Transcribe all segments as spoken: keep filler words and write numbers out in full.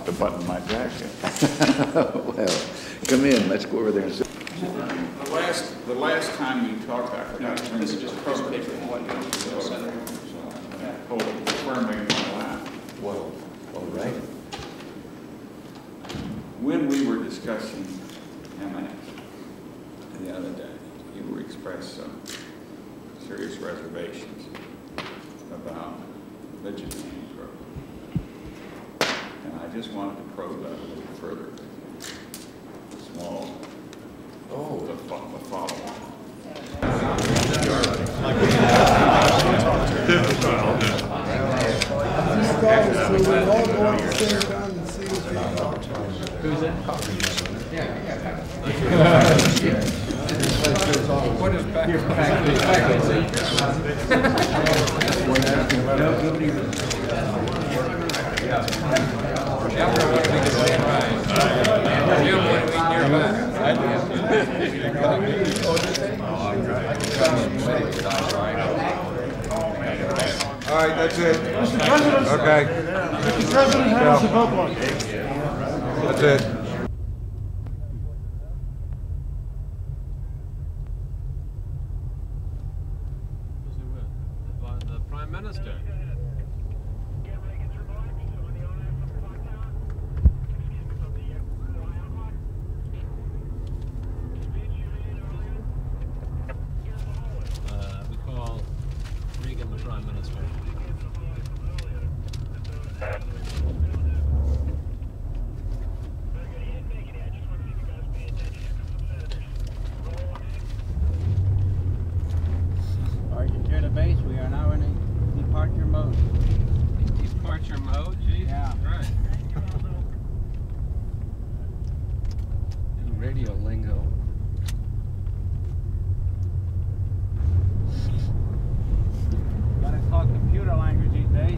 to button my jacket. Well, come in, let's go over there and sit. The last, the last time you talked, I forgot to bring This is just a piece of paper and what you So, send it. hold it firmly in my lap. Well, all right. When we were discussing M S the other day, you expressed some serious reservations about Vigilante Road. And I just wanted to probe that a little further. Small, oh, the, fo the follow-on. Who's that? What is back? All right, that's it. Mister President. Okay. Mister President, how does the vote look? That's it. The Prime Minister. Uh, we call Reagan the Prime Minister. Argentina to base, we are now in a departure mode. Departure mode? Geez. Yeah. Right. New radio lingo. Gotta talk computer language these days.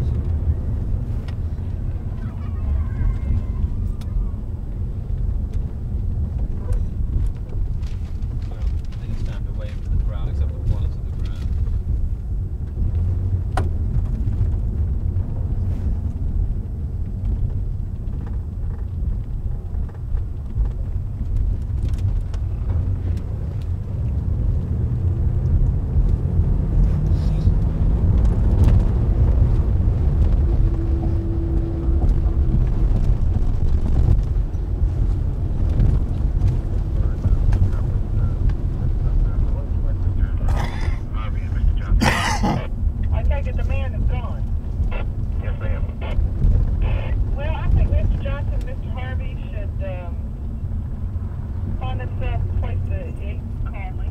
Well, I think it's time to wave to the crowd, except the ones of the crowd. I take it the man is gone. Yes, ma'am. Well, I think Mister Johnson, Mister Harvey should um, find themselves a place to eat calmly.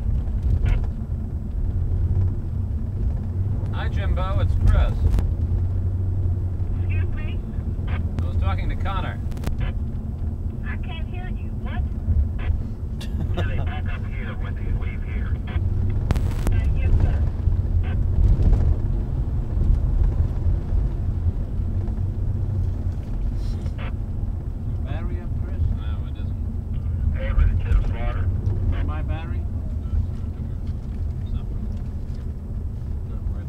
Hi, Jimbo. It's Chris. Excuse me? I was talking to Connor. I can't hear you. What? Billy, back up here when they leave here. Uh, yes, sir. Battery up, Chris? No, it isn't. Hey, ready to the slaughter? My battery? Something. Not right.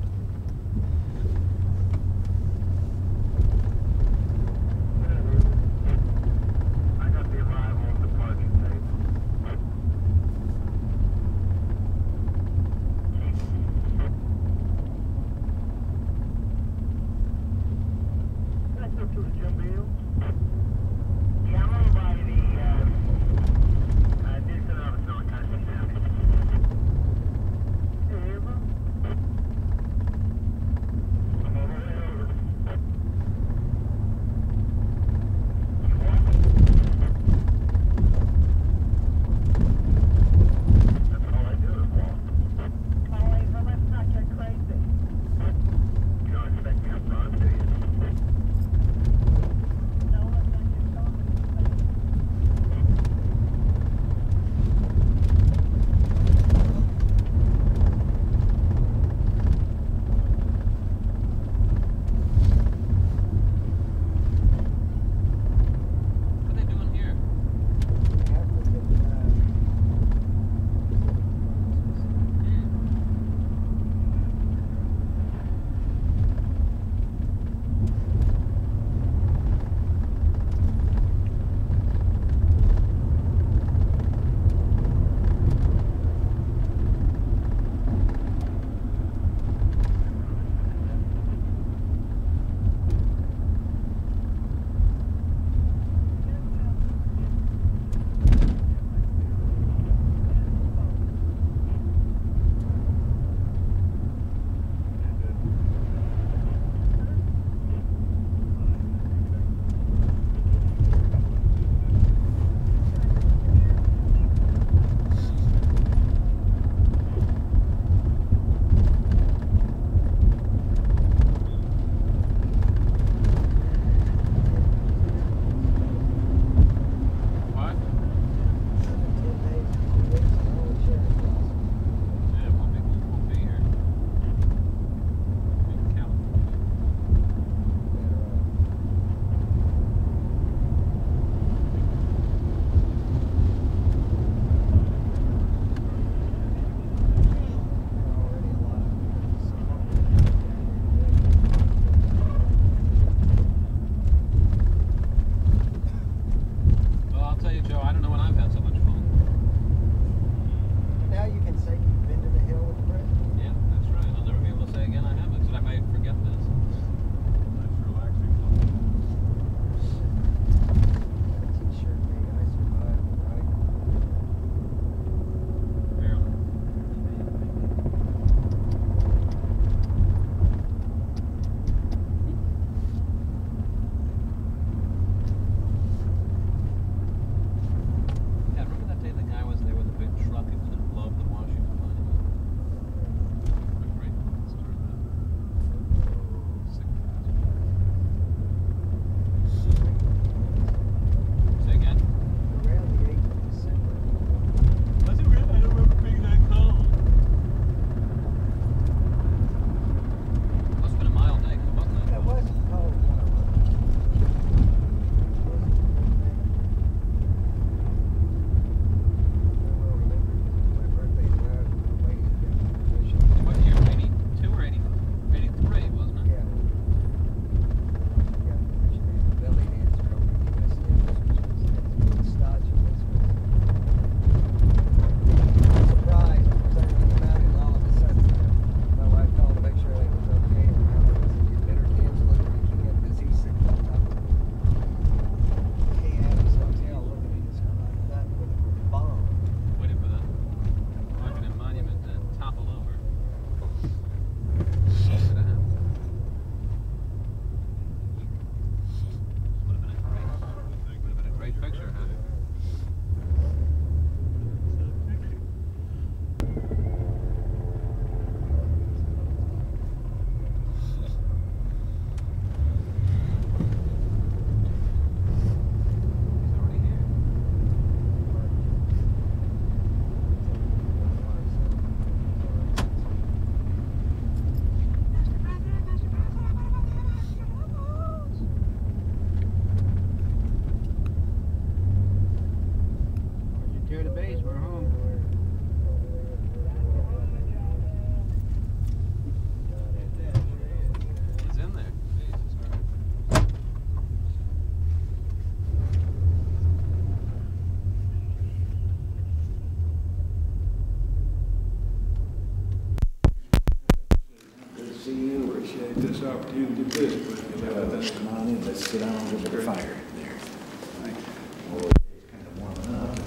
this opportunity to do this, but Uh, let's come on in, let's sit down over the fire there. thank Oh, it's kind of warming up.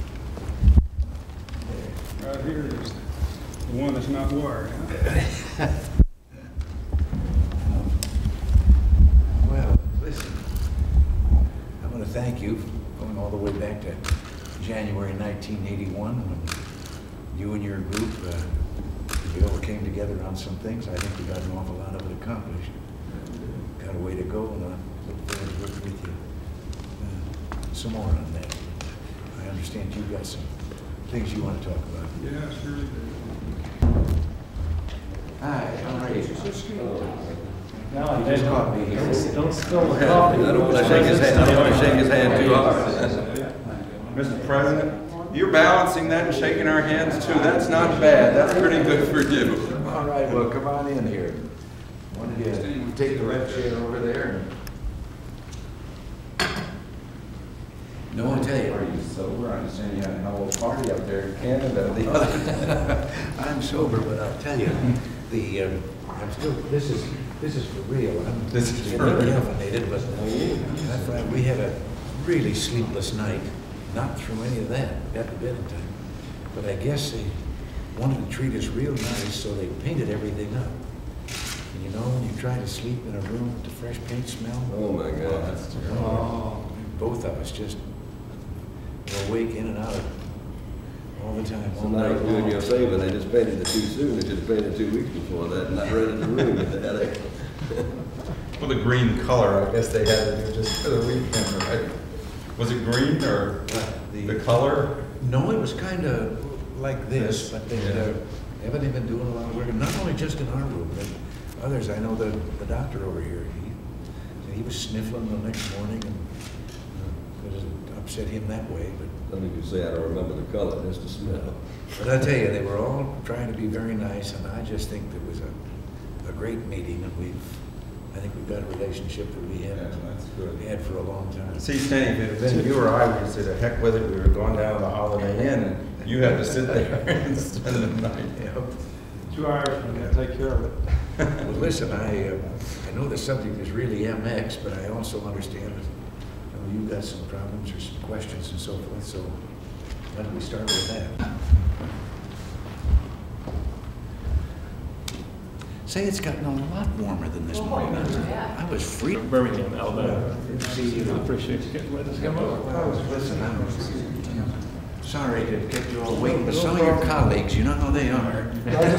you. Right here is the one that's not wired, huh? Well, listen, I want to thank you for going all the way back to January nineteen eighty-one when you and your group, uh, we all came together on some things. I think we got an awful lot of it accomplished. Got a way to go, and I look forward to working with you uh, some more on that. I understand you've got some things you want to talk about. Yeah, sure do. Hi, how are you? No, I You just caught me here. Don't spill the coffee. I don't want to shake his hand, I don't want to shake his hand too hard. Mister President, you're balancing that and shaking our hands too. That's not bad. That's pretty good for you. All right, well, come on in here. Why don't you take the red chair over there? No, I'll tell you. Are you sober? I understand you had an old party up there in Canada the other. I'm sober, but I'll tell you, the, um, I'm still, this is, this is for real. I'm This is for real. caffeinated, but that's right, we had a really sleepless night. Not through any of that, got to bed in time. But I guess they wanted to treat us real nice, so they painted everything up. And you know, when you try to sleep in a room with the fresh paint smell, Oh, my God, that's terrible. oh, both of us just were awake in and out of all the time. So all now night you're doing long. your favor, they just painted it too soon, they should have painted two weeks before that, and not rented the room with the headache. Well, the green color, I guess they had to do just for the weekend, right? Was it green or The- the color? No, it was kind of like this, but they Yeah. uh, haven't even doing a lot of work, not only just in our room, but others. I know the, the doctor over here, he, he was sniffling the next morning, and uh, it upset him that way, but Some of you say I don't remember the color, just the smell. But I tell you, they were all trying to be very nice, and I just think it was a, a great meeting, and we've, I think we've got a relationship that we Yeah, haven't that's good. had for a long time. See, Stenny, if it had been you or I, we'd say the heck with it, we were going down to the Holiday Inn, and you had to sit there and spend the night. Yeah. Two hours, and we'll take care of it. Well, listen, I, uh, I know the subject is really M X, but I also understand that you know, you've got some problems or some questions and so forth, so why don't we start with that? Say, it's gotten a lot warmer than this morning. I was freezing. Birmingham, Alabama. See you. Appreciate you getting with us. Come over. Listen, I'm sorry to keep you all waiting, but some of your colleagues, you know how they are.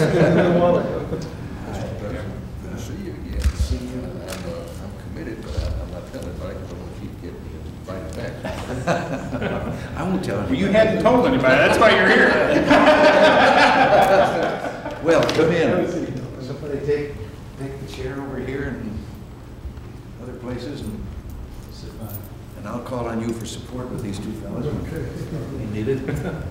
See you again. See you. I'm, uh, I'm committed, but I- I'm not telling anybody because I want to keep getting you invited back. I won't tell Well, you. you hadn't told anybody, that's why you're here. Well, come in. Somebody take, take the chair over here and other places, and and I'll call on you for support with these two fellows. You need it?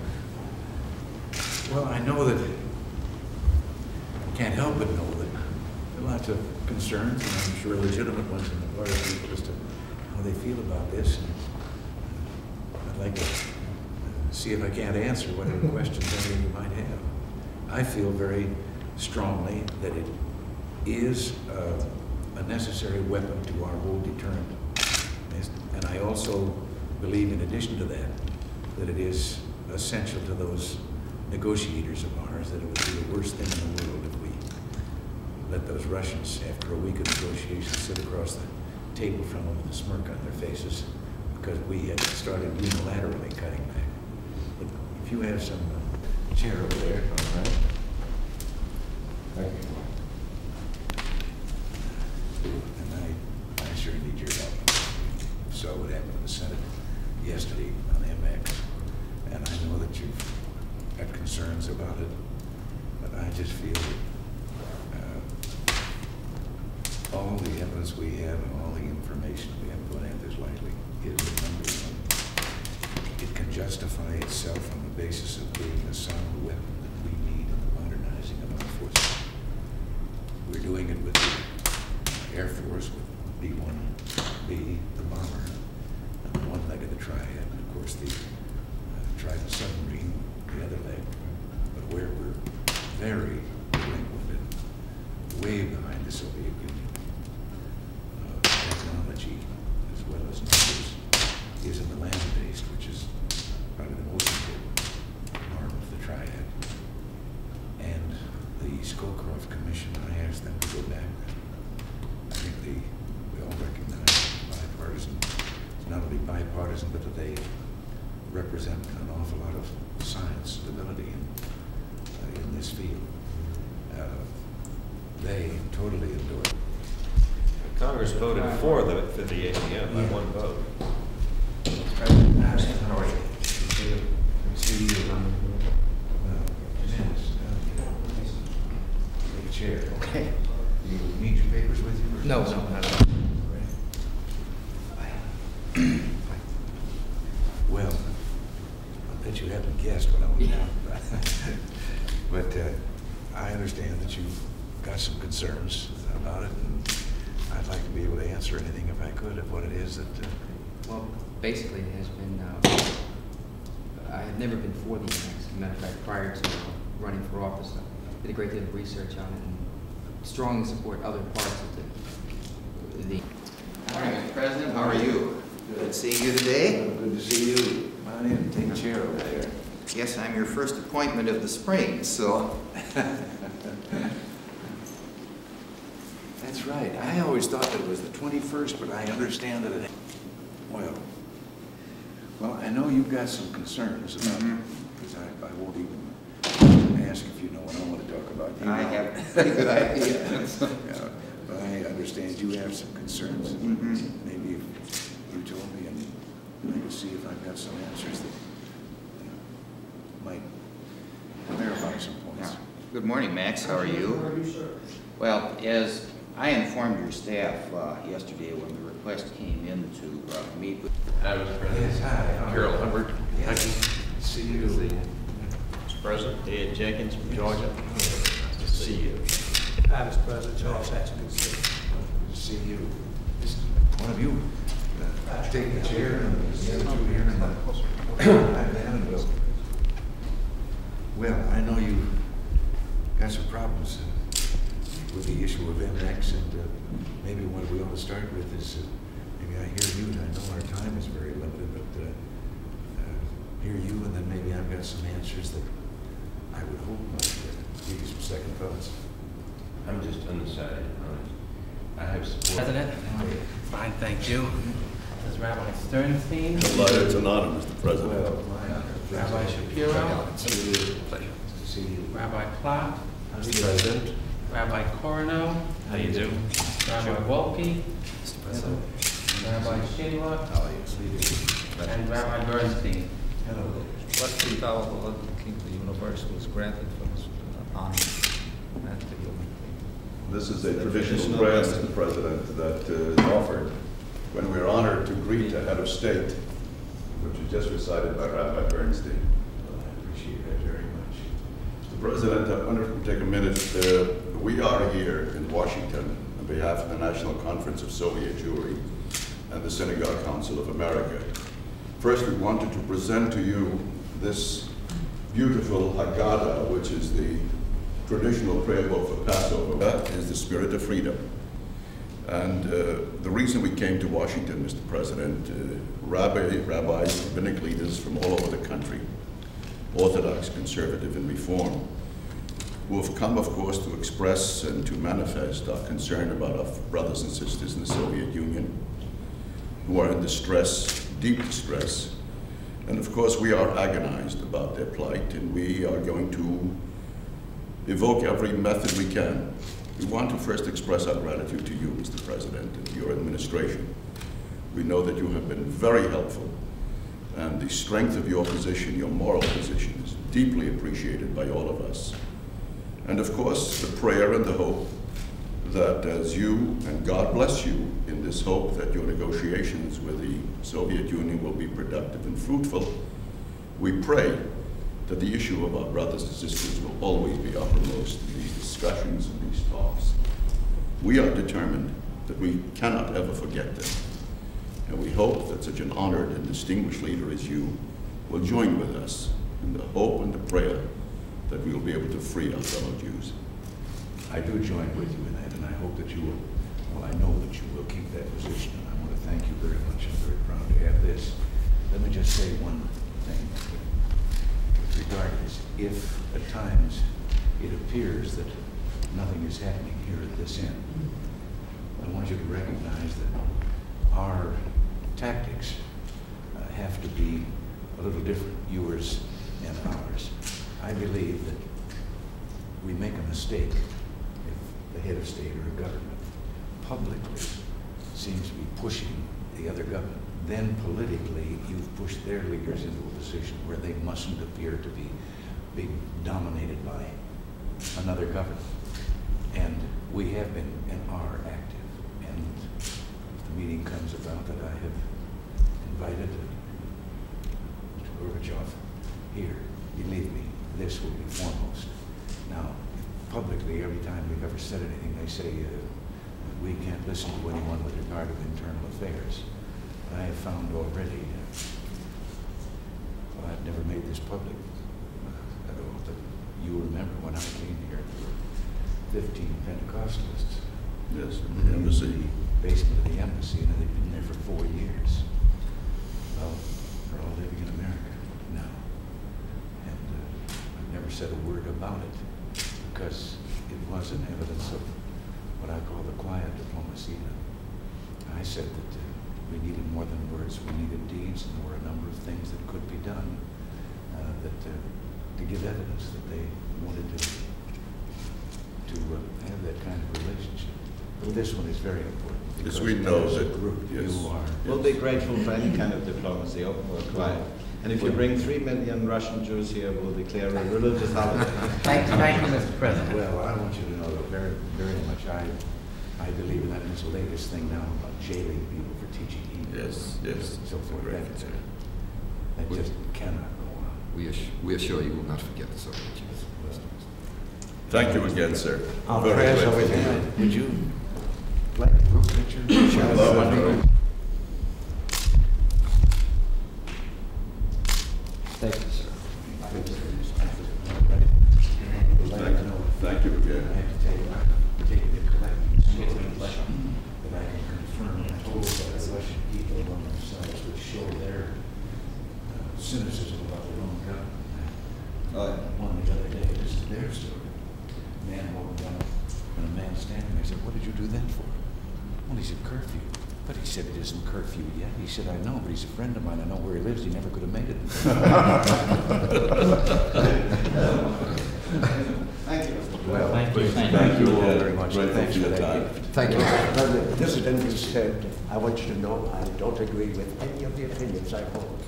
Well, I know that, can't help but know that there are lots of concerns, and I'm sure legitimate ones in the part of people as to how they feel about this. And I'd like to see if I can't answer whatever questions any of you might have. I feel very strongly that it is uh, a necessary weapon to our whole deterrent. And I also believe, in addition to that, that it is essential to those negotiators of ours, that it would be the worst thing in the world if we let those Russians, after a week of negotiations, sit across the table from them with a smirk on their faces because we had started unilaterally cutting back. But if you have some uh, chair over there, all right? Thank you. And I, I sure need your help. So what happened in the Senate yesterday on M X, and I know that you've got concerns about it, but I just feel that uh, all the evidence we have and all the information we have put in this lightly is the number one. It can justify itself on the basis of being a sound weapon that we need in the modernizing of our forces. We're doing it with the Air Force, with B one B, the bomber, on the one leg of the triad, and of course the uh, Trident submarine, the other leg. But where we're very delinquent and way behind the Soviet Union technology as well as numbers is in the land-based, which is probably the most important arm of the triad. And the Scowcroft Commission, I asked them to go back. I think they, we all recognize bipartisan. It's not only bipartisan, but that they represent an awful lot of science, stability in, uh, in this field. Uh, they totally adore it. Congress voted for the, for the A T M by one vote. President, how are you? Good to see you. Good to see you. Well, yes, take a chair. Okay. You need your papers with you? Or No, something? no, not at all. Well, I bet you haven't guessed what I was talking about. But uh, I understand that you've got some concerns about it, and I'd like to be able to answer anything if I could of what it is that. Uh, Well, basically, it has been, uh, I have never been for the annex. As a matter of fact, prior to running for office, I did a great deal of research on it and strongly support other parts of the. the All right, Mister President, how are you? Good seeing you today. well, good to see you. Come on in, take a chair over there. Yes, I'm your first appointment of the spring, so. That's right. I always thought that it was the twenty-first, but I understand that it. Well, well, I know you've got some concerns about it, because I, I won't even ask if you know what I want to talk about. You I know. have a pretty good idea. Yeah, but I understand you have some concerns. Mm-hmm. Maybe if you told me, and I can see if I've got some answers that uh, might clarify some points. Yeah. Good morning, Max. How are you? How are you, sir? Well, as I informed your staff uh, yesterday when the request came in to uh, meet with. Hi, Mister President. Yes, hi. Carol Hubbard. Yes. See you. Mister President. Ed Jenkins from Georgia. Nice to see you. Hi, Mister President, Charles Hatcher. Good to see you. Just one of you uh, take the chair and the other two here. And, uh, I'm down and we'll. Well, I know you've got some problems uh, with the issue of M X, and uh, maybe what we ought to start with is, uh, maybe I hear you, and I know our time is very limited, but uh, uh, hear you, and then maybe I've got some answers that I would hope might uh, give you some second thoughts. I'm just undecided on it. I have support. President? Fine, thank you. This is Rabbi Sternstein, It's an honor, Mister President. Well, my honor. Rabbi Shapiro, Pleasure to see you. Rabbi Platt, Mister President. Rabbi Corno. How you do? Rabbi Wolke, Mister Rabbi Schindler, How are you? and Rabbi Bernstein. Hello. What three thousand Lord King the universe was granted for this honor and to you. This is a traditional prayer, Mister President, that uh, is offered when we're honored to greet a head of state, which is just recited by Rabbi Bernstein. Well, I appreciate that very much. Mister President, I wonder if we take a minute. Uh, we are here in Washington on behalf of the National Conference of Soviet Jewry and the Synagogue Council of America. First, we wanted to present to you this beautiful Haggadah, which is the traditional prayer book for Passover. That is the spirit of freedom. And uh, the reason we came to Washington, Mister President, uh, rabbi, rabbis, rabbinic leaders from all over the country, Orthodox, conservative, and Reform, who have come, of course, to express and to manifest our concern about our brothers and sisters in the Soviet Union, who are in distress, deep distress. And of course, we are agonized about their plight, and we are going to evoke every method we can. We want to first express our gratitude to you, Mister President, and to your administration. We know that you have been very helpful, and the strength of your position, your moral position, is deeply appreciated by all of us. And of course, the prayer and the hope that as you, and God bless you in this hope that your negotiations with the Soviet Union will be productive and fruitful, we pray that the issue of our brothers and sisters will always be uppermost in these discussions and these talks. We are determined that we cannot ever forget them. And we hope that such an honored and distinguished leader as you will join with us in the hope and the prayer that we will be able to free our fellow Jews. I do join with you in that, and I hope that you will, well, I know that you will keep that position, and I want to thank you very much. I'm very proud to have this. Let me just say one thing with regard to this. If at times it appears that nothing is happening here at this end, I want you to recognize that our tactics uh, have to be a little different, yours and ours. I believe that we make a mistake if the head of state or a government publicly seems to be pushing the other government. Then politically, you've pushed their leaders into a position where they mustn't appear to be being dominated by another government. And we have been and are active. And if the meeting comes about that I have invited Mister Gorbachev here, believe me, this will be foremost. Now, publicly, every time we've ever said anything, they say uh, we can't listen to anyone with regard to internal affairs. But I have found already, uh, well, I've never made this public uh, at all, but you remember when I came here, there were fifteen Pentecostalists. Yes, in the embassy. In the basement of the embassy, and they've been there for four years. Well, they're all living in America now. And uh, I've never said a word about it because it was an evidence of what I call the quiet diplomacy. I said that uh, we needed more than words, we needed deeds, and there were a number of things that could be done uh, that uh, to give evidence that they wanted to to uh, have that kind of relationship. But this one is very important. Because we know as a that group, yes, you are. We'll be grateful for any kind of diplomacy, open or quiet. And if you bring three million Russian Jews here, we'll declare a religious holiday. Thank you, thank you, Mister President. Well, I want you to know that very, very much I, I believe in that this latest thing now about jailing people for teaching Hebrew. Yes, yes. And so forth. That, uh, that just cannot go on. We, assure, we assure you will not forget the Soviet Jews. Thank you again, sir. Our Very prayers are grateful. with you. Would you like a group picture? I love it. Thank you, sir. Thank you. Thank you. Thank you again. I have to tell you, I take the collective statements that I can confirm and told by the Russian people among themselves, which show their uh, cynicism about their own government. Uh, One the other day, this is their story. A man walking down, and a man standing there. I said, "What did you do that for?" Well, he said, "Curfew." But he said, "It isn't curfew yet." He said, "I know, but he's a friend of mine. I know where he lives. He never could have made it." Thank you. Well, Thank you. thank you all very much. Grateful Thanks for for your that time. gift. Thank you. President, this has said, I want you to know I don't agree with any of the opinions I hold.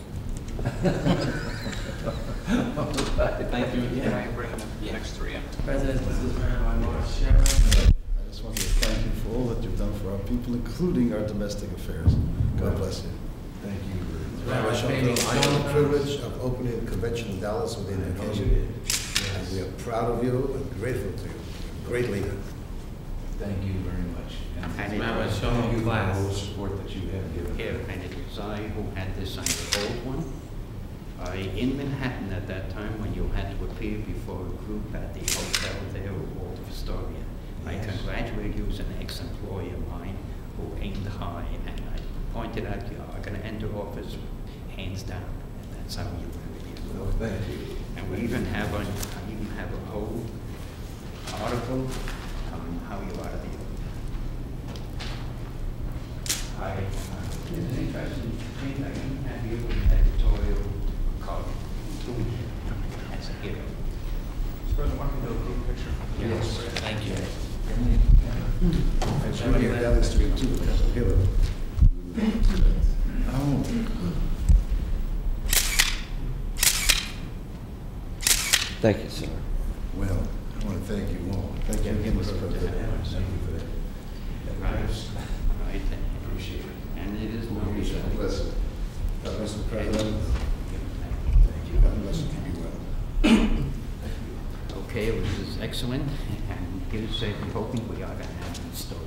Thank you again. Can I bring up the next three in? President, this is Rabbi Morris Sharon. I just want to thank you for all that you've done for our people, including our domestic affairs. God bless you. Thank you very much. Rabbi Shankar, I have the privilege of opening the convention in Dallas with the invitation. And we are proud of you and grateful to you. Great leader. Thank you very much. And it Rabbi, was thank you for class. all the support that you have given. Here, and it was I who had this on the old one. I, in Manhattan at that time, when you had to appear before a group at the hotel there, Walt Astoria. I Yes. congratulate you as an ex-employee of mine who aimed high, and I pointed out you are going to enter office hands down, and that's how you really Well, thank you. And we even have a, I even have a whole article on how you are the. I, uh, it's an interesting thing, I even have you an editorial called inclusion as a hero. President, want me to do a group picture? Yes, thank you. And should be in Dallas Street too, because of Hillary. Oh. Thank you, sir. Well, I want to thank you all. Thank you again, Mister President. Thank you for that. Right, right, thank you. Appreciate it. And it is no God reason. bless you. God bless the President. Thank you. God bless you. Keep you well. Okay, this is excellent, and here's, uh, we're hoping we are going to have an story.